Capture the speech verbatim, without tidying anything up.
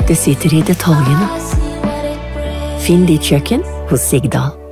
Det sitter i detaljene. Finn ditt kjøkken hos Sigdal.